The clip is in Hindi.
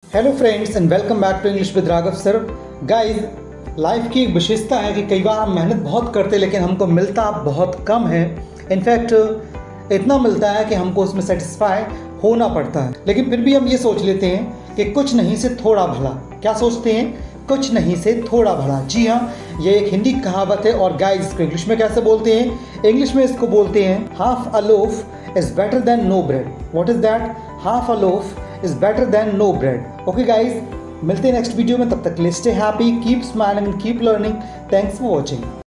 Hello friends and welcome back to English with Raghav sir. Guys, life की एक विशेषता है कि कई बार हम मेहनत बहुत करते हैं लेकिन हमको मिलता बहुत कम है। इनफैक्ट इतना मिलता है कि हमको उसमें सेटिस्फाई होना पड़ता है, लेकिन फिर भी हम ये सोच लेते हैं कि कुछ नहीं से थोड़ा भला। क्या सोचते हैं? कुछ नहीं से थोड़ा भला। जी हाँ, ये एक हिंदी कहावत है। और गाइस, इसको इंग्लिश में कैसे बोलते हैं? इंग्लिश में इसको बोलते हैं half a loaf is better than no bread. What is that? Half a loaf is better than no bread. Okay guys, मिलते हैं नेक्स्ट वीडियो में। तब तक stay happy, keep smiling and keep learning. Thanks for watching.